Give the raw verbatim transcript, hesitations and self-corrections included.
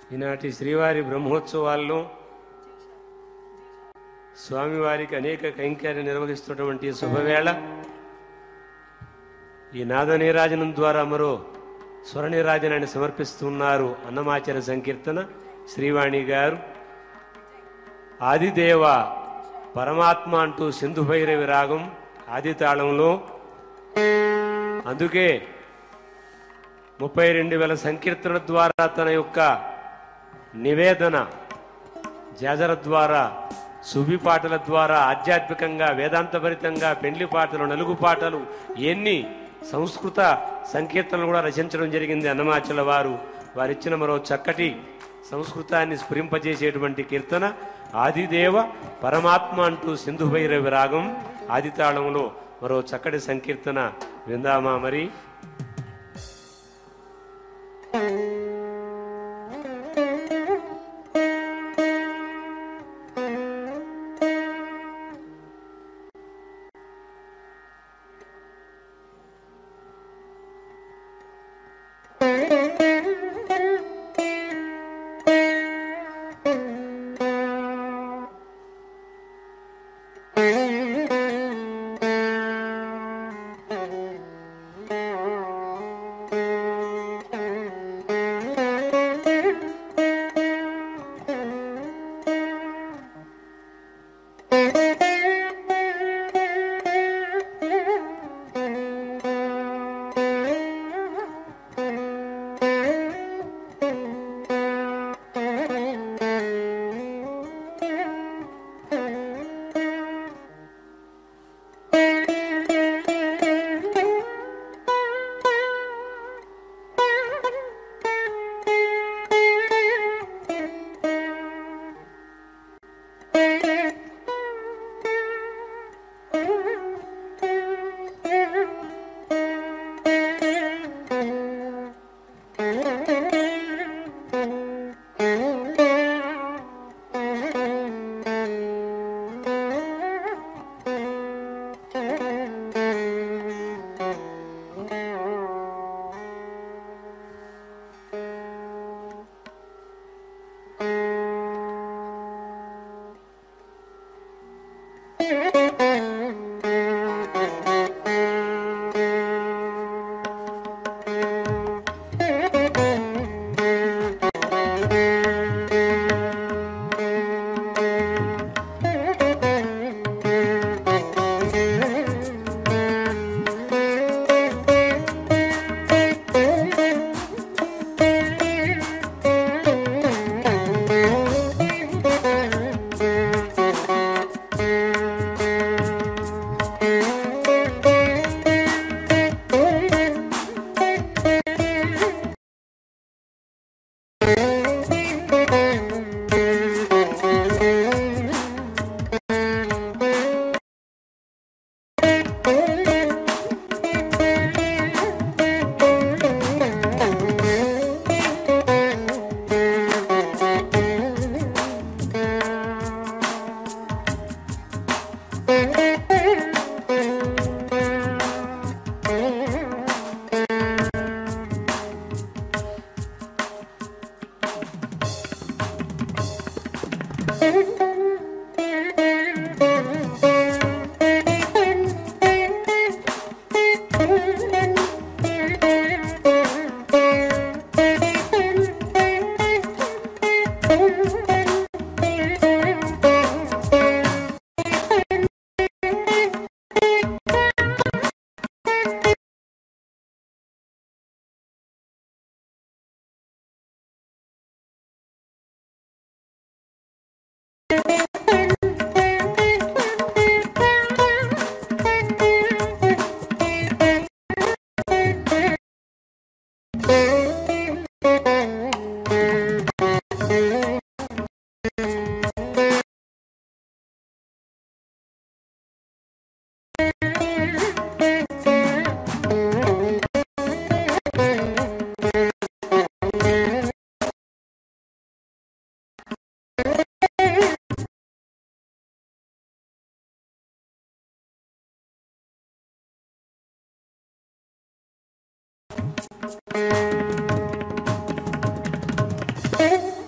ఈనాటి శ్రీవారి బ్రహ్మోత్సవాల్లో స్వామివారికి అనేక కైంకర్యం నిర్వహిస్తున్నటువంటి శుభవేళ ఈ నాద నీరాజనం ద్వారా మరో స్వర నీరాజనాన్ని సమర్పిస్తున్నారు అన్నమాచార్య సంకీర్తన శ్రీవాణి గారు. ఆదిదేవ పరమాత్మ అంటూ సింధు భైరవి రాగం ఆది తాళంలో. అందుకే ముప్పై రెండు వేల సంకీర్తన ద్వారా తన యొక్క నివేదన జాజర ద్వారా, సుబి పాటల ద్వారా ఆధ్యాత్మికంగా వేదాంతభరితంగా పెండ్లి పాటలు, నలుగు పాటలు, ఎన్ని సంస్కృత సంకీర్తనలు కూడా రచించడం జరిగింది అన్నమాచల వారు. వారిచ్చిన మరో చక్కటి సంస్కృతాన్ని స్ఫురింపజేసేటువంటి కీర్తన ఆదిదేవ పరమాత్మ అంటూ సింధు భైరవి రాగం ఆది తాళంలో మరో చక్కటి సంకీర్తన విందామా మరి. Thank you.